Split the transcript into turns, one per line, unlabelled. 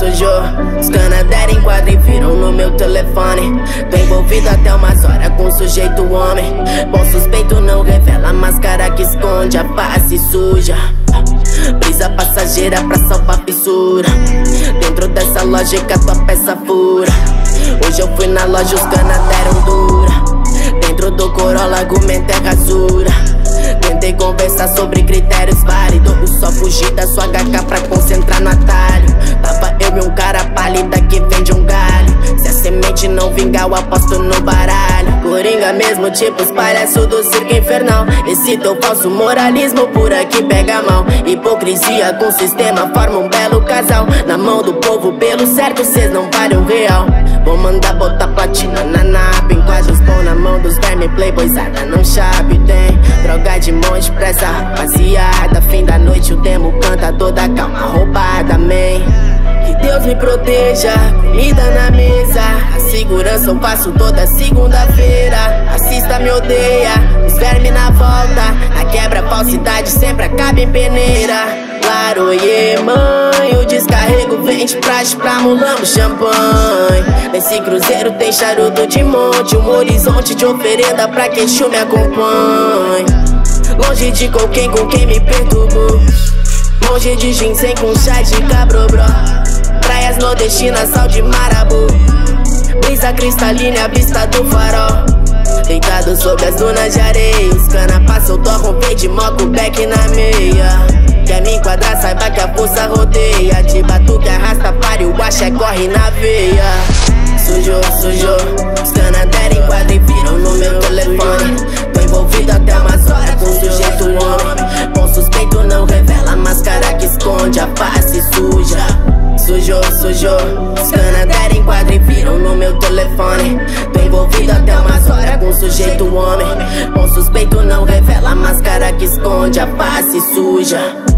sujou. Os canadeiros enquadram e viram no meu telefone. Tô envolvido até umas horas com um sujeito homem. Bom suspeito não revela a máscara que esconde a face suja. Brisa passageira pra salvar fissura. Dentro dessa lógica tua peça fura. Hoje eu fui na loja, os cana deram dura. Dentro do Corolla argumento é rasura. Tentei conversar sobre critérios válidos. Só fugi da sua HK pra concentrar no atalho. Tava eu e um cara pálida que vende um galho. Se a semente não vingar eu aposto no baralho. Coringa mesmo tipo os palhaços do circo infernal. Esse teu falso moralismo por aqui pega mal. Hipocrisia com sistema forma um belo casal. Na mão do povo pelo certo cês não valem um real. Vou mandar botar platina na napa. Enquadra os pão na mão dos vermes. Playboyzada não chape. Tem droga de monte pra essa rapaziada. Fim da noite o demo canta toda calma roubada, man. Que Deus me proteja, comida na mesa. A segurança eu faço toda segunda-feira. Assista, me odeia, os vermes na volta. Na quebra, falsidade sempre acaba em peneira. Laroie, mãe, o descarrego vende praxe pra mulamos champanhe. Nesse cruzeiro tem charuto de monte. Um horizonte de oferenda pra que Exu me acompanhe. Longe de coquém com quem me perturbou. Longe de ginseng com chá de cabrobró. Praias nordestinas, sal de marabu. Brisa cristalina, a vista do farol. Deitado sobre as dunas de areia. Os cana passam, torram verde, moco, back na meia. Quer me enquadrar, saiba que a força rodeia. De batuque, arrasta, pare, o axé corre na veia. Sujou, sujou, os canadeiros enquadram e viram no meu telefone. Tô envolvido até umas horas com um sujeito homem. Bom suspeito não revela a máscara que esconde a face suja. Sujou, sujou, os canadeiros enquadram e viram no meu telefone. Tô envolvido até umas horas com um sujeito homem. Bom suspeito não revela a máscara que esconde a face suja.